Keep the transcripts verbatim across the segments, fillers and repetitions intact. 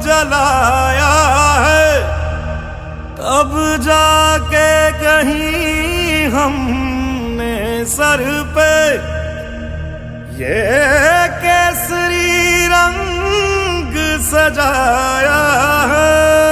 जलाया है, तब जाके कहीं हमने सर पे ये केसरी रंग सजाया है।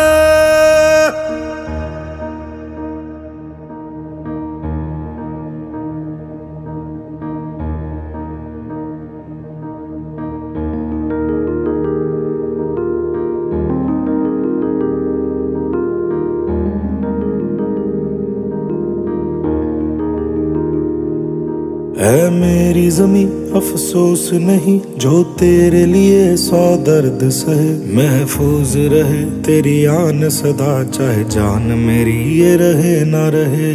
है मेरी ज़मीं अफसोस नहीं जो तेरे लिए सौ दर्द सहे, महफूज रहे तेरी आन सदा चाहे जान मेरी ये रहे ना रहे।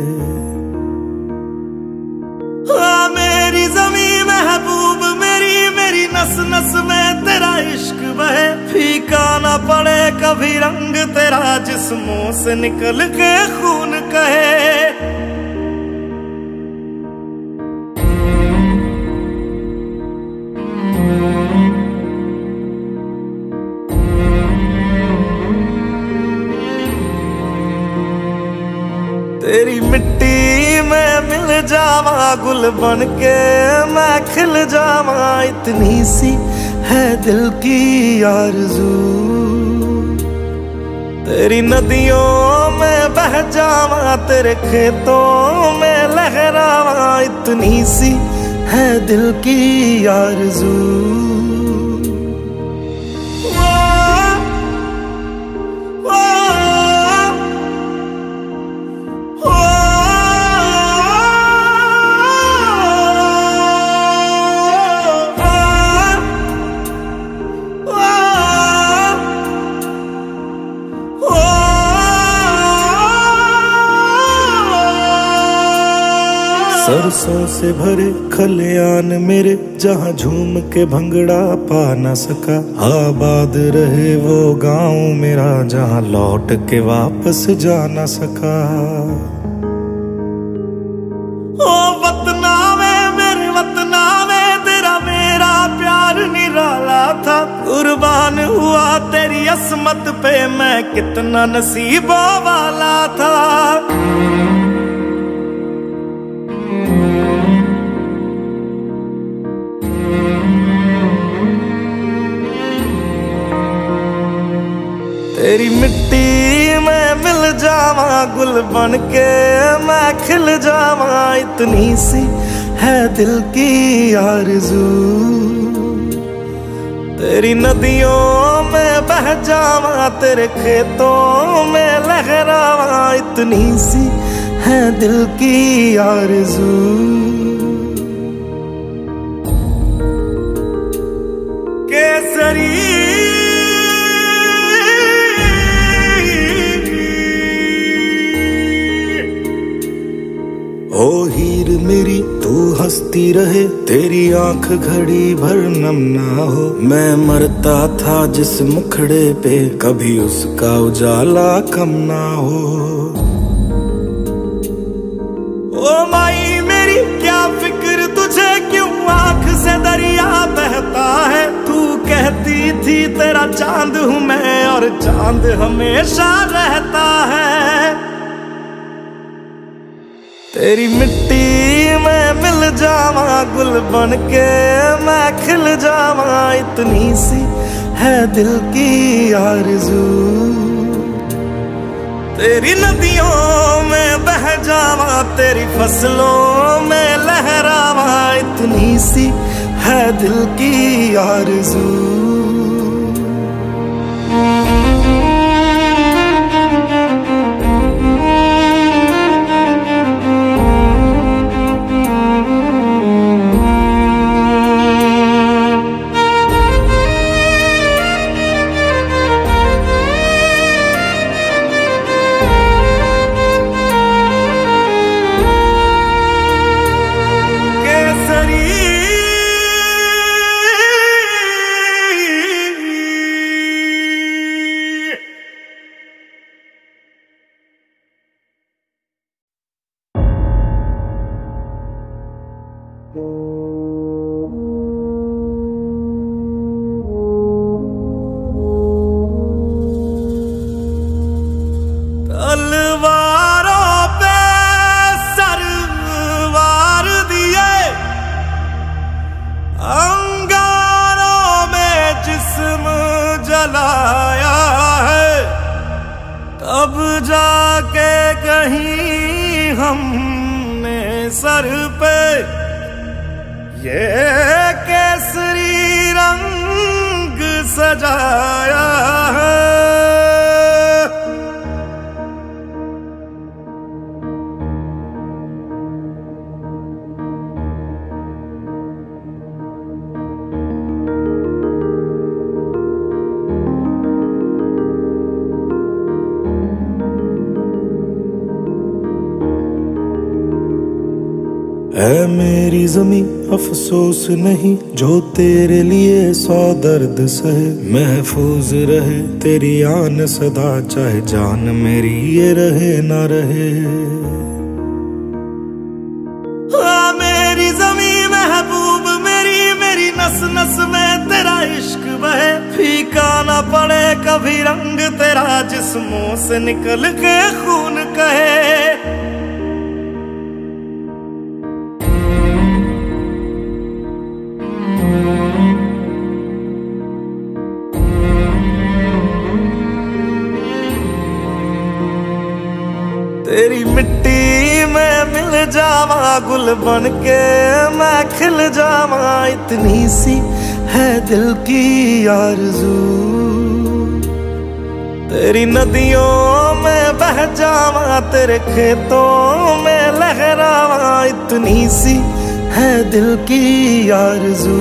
हाँ मेरी ज़मीं महबूब मेरी, मेरी नस नस में तेरा इश्क बहे, फीका ना पड़े कभी रंग तेरा जिस्मों से निकल के खून कहे। तेरी मिट्टी में मिल जावा गुल बन के मैं खिल जावा, इतनी सी है दिल की आरज़ू। तेरी नदियों में बह जावा तेरे खेतों में लहरावा, इतनी सी है दिल की आरज़ू। सरसों से भरे खलियान मेरे जहाँ झूम के भंगड़ा पा न सका, आबाद रहे वो गांव मेरा जहाँ लौट के वापस जा न सका। ओ वतना में मेरे वतना में तेरा मेरा प्यार निराला था, कुर्बान हुआ तेरी असमत पे मैं कितना नसीबों वाला था। तेरी मिट्टी में मिल जावा गुल बन के मैं खिल जावा, इतनी सी है दिल की आरज़ू। तेरी नदियों में बह जावा तेरे खेतों में लहरावा, इतनी सी है दिल की आरज़ू। केसरी ओ हीर मेरी तू हंसती रहे, तेरी आंख घड़ी भर नम ना हो। मैं मरता था जिस मुखड़े पे कभी उसका उजाला कम ना हो। ओ माई मेरी क्या फिक्र तुझे क्यों आंख से दरिया बहता है, तू कहती थी तेरा चांद हूँ मैं और चांद हमेशा रहता है। तेरी मिट्टी में मिल जावा गुल बन के मैं खिल जावा, इतनी सी है दिल की आरज़ू। तेरी नदियों में बह जावा तेरी फसलों में लहरावा, इतनी सी है दिल की आरज़ू। जलाया है, तब जाके कहीं हमने सर पे ये केसरी रंग सजाया है। ऐ मेरी ज़मीं अफसोस नहीं जो तेरे लिए सौ दर्द सहे, महफूज रहे तेरी आन सदा चाहे जान मेरी ये रहे ना रहे। हाँ मेरी ज़मीं महबूब मेरी, मेरी नस नस में तेरा इश्क बहे, फीका ना पड़े कभी रंग तेरा जिस्मों से निकल के खून कहे। तेरी मिट्टी में मिल जावा गुल बन के मैं खिल जावा, इतनी सी है दिल की आरज़ू। तेरी नदियों में बह जावा तेरे खेतों में लहरावा, इतनी सी है दिल की आरज़ू।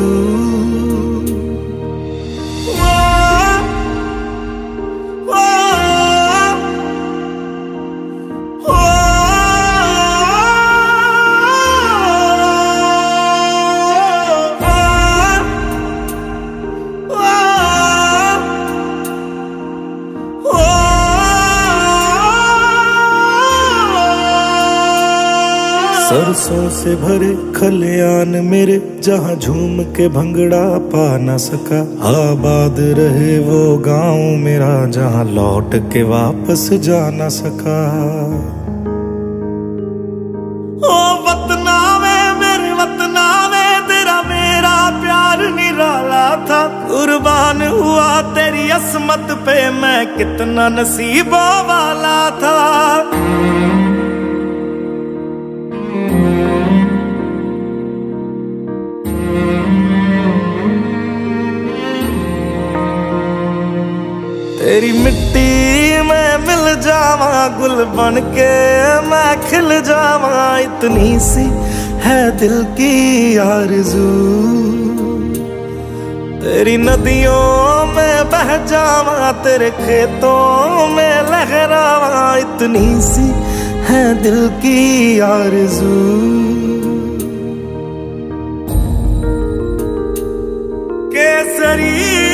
सरसों से भरे खलियान मेरे जहाँ झूम के भंगड़ा पा न सका, आबाद रहे वो गांव मेरा जहाँ लौट के वापस जा न सका। ओ वतना में मेरे वतना में तेरा मेरा प्यार निराला था, कुर्बान हुआ तेरी असमत पे मैं कितना नसीबों वाला था। तेरी मिट्टी में मिल जावा गुल बन के मैं खिल जावा, इतनी सी है दिल की आरज़ू। तेरी नदियों में बह जावा तेरे खेतों में लहरावा, इतनी सी है दिल की आरज़ू। केसरी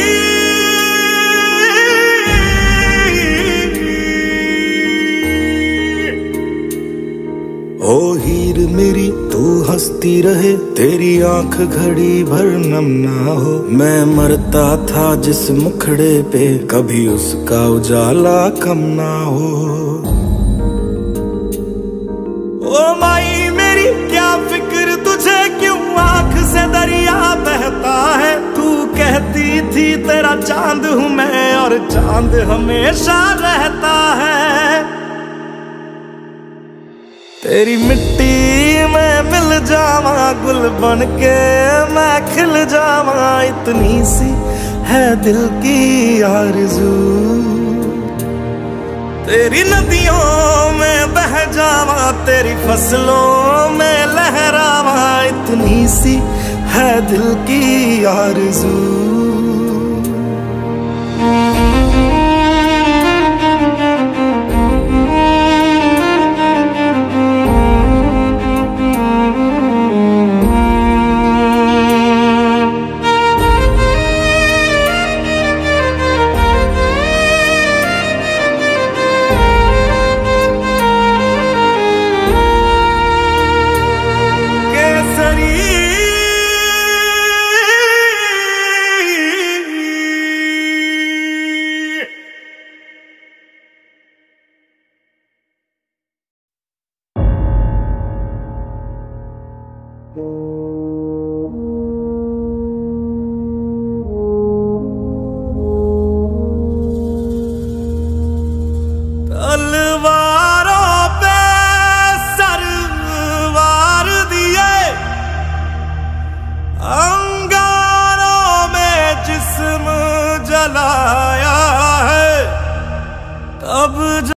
ओ हीर मेरी तू हंसती रहे, तेरी आंख घड़ी भर नम ना हो। मैं मरता था जिस मुखड़े पे कभी उसका उजाला कम ना हो। ओ माई मेरी क्या फिक्र तुझे क्यों आंख से दरिया बहता है, तू कहती थी तेरा चांद हूँ मैं और चांद हमेशा रहता है। तेरी मिट्टी में मिल जावा गुल बन के मैं खिल जावा, इतनी सी है दिल की आरज़ू। तेरी नदियों में बह जावा तेरी फसलों में लहरावा, इतनी सी है दिल की आरज़ू। जलाया है, तब